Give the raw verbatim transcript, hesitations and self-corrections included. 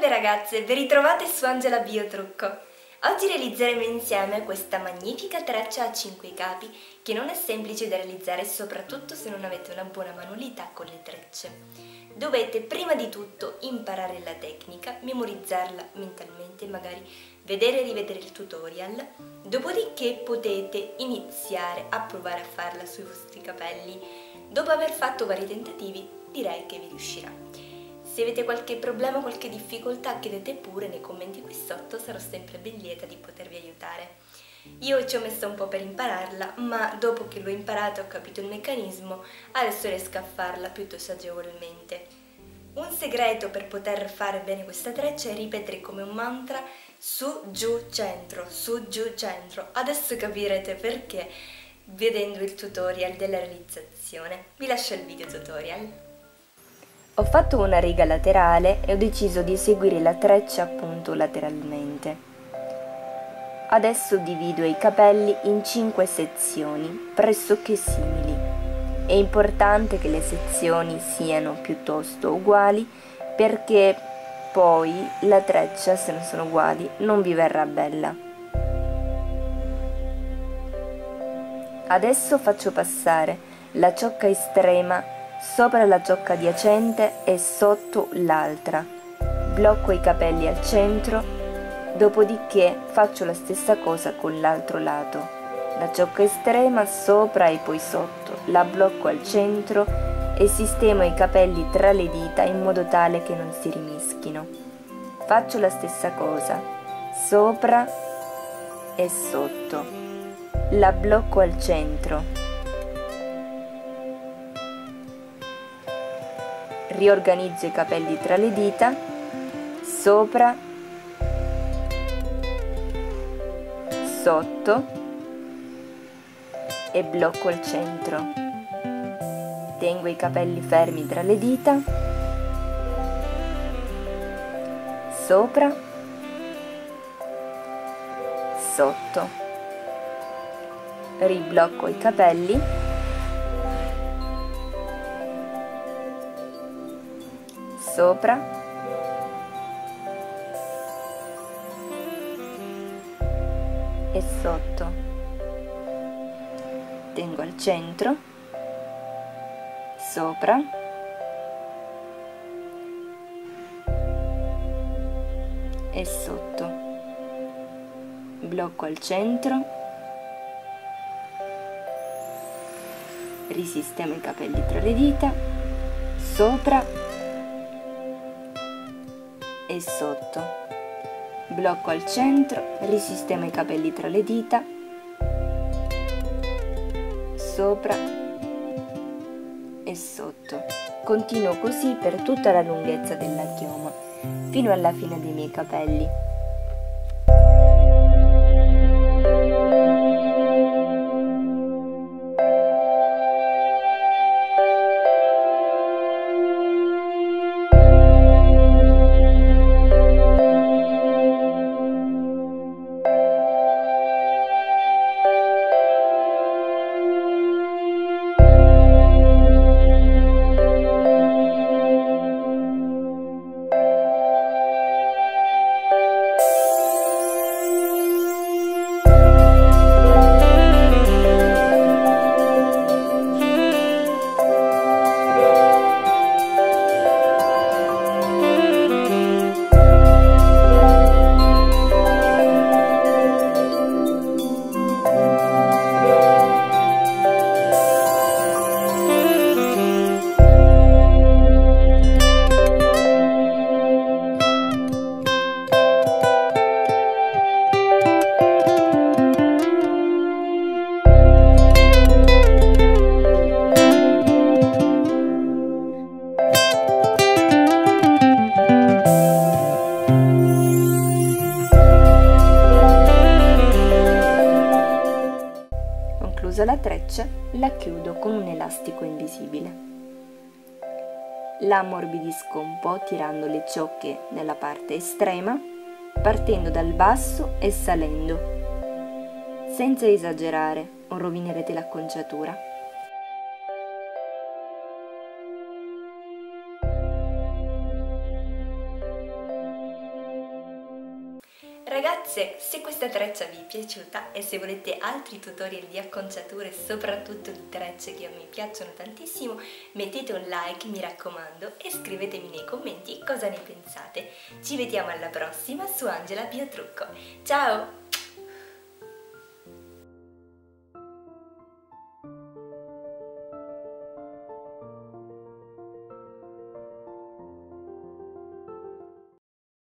Salve ragazze, ben ritrovate su Angela Biotrucco. Oggi realizzeremo insieme questa magnifica treccia a cinque capi che non è semplice da realizzare, soprattutto se non avete una buona manualità con le trecce. Dovete prima di tutto imparare la tecnica, memorizzarla mentalmente, magari vedere e rivedere il tutorial, dopodiché potete iniziare a provare a farla sui vostri capelli. Dopo aver fatto vari tentativi direi che vi riuscirà. Se avete qualche problema, qualche difficoltà, chiedete pure nei commenti qui sotto, sarò sempre ben lieta di potervi aiutare. Io ci ho messo un po' per impararla, ma dopo che l'ho imparata e ho capito il meccanismo, adesso riesco a farla piuttosto agevolmente. Un segreto per poter fare bene questa treccia è ripetere come un mantra su, giù, centro, su, giù, centro. Adesso capirete perché vedendo il tutorial della realizzazione. Vi lascio il video tutorial. Ho fatto una riga laterale e ho deciso di eseguire la treccia appunto lateralmente. Adesso divido i capelli in cinque sezioni pressoché simili. È importante che le sezioni siano piuttosto uguali perché poi la treccia, se non sono uguali, non vi verrà bella. Adesso faccio passare la ciocca estrema sopra la ciocca adiacente e sotto l'altra. Blocco i capelli al centro, dopodiché faccio la stessa cosa con l'altro lato. La ciocca estrema sopra e poi sotto, la blocco al centro e sistemo i capelli tra le dita in modo tale che non si rimischino. Faccio la stessa cosa, sopra e sotto. La blocco al centro. Riorganizzo i capelli tra le dita, sopra, sotto e blocco al centro. Tengo i capelli fermi tra le dita, sopra, sotto. Riblocco i capelli. Sopra e sotto. Tengo al centro, sopra e sotto. Blocco al centro, risistemo i capelli tra le dita, sopra e sotto. Blocco al centro, risistemo i capelli tra le dita, sopra e sotto. Continuo così per tutta la lunghezza della chioma, fino alla fine dei miei capelli. La treccia la chiudo con un elastico invisibile. La ammorbidisco un po' tirando le ciocche nella parte estrema, partendo dal basso e salendo, senza esagerare o rovinerete l'acconciatura. Ragazze, se questa treccia vi è piaciuta e se volete altri tutorial di acconciature, soprattutto di trecce che a me piacciono tantissimo, mettete un like, mi raccomando, e scrivetemi nei commenti cosa ne pensate. Ci vediamo alla prossima su Angela Biotrucco. Ciao!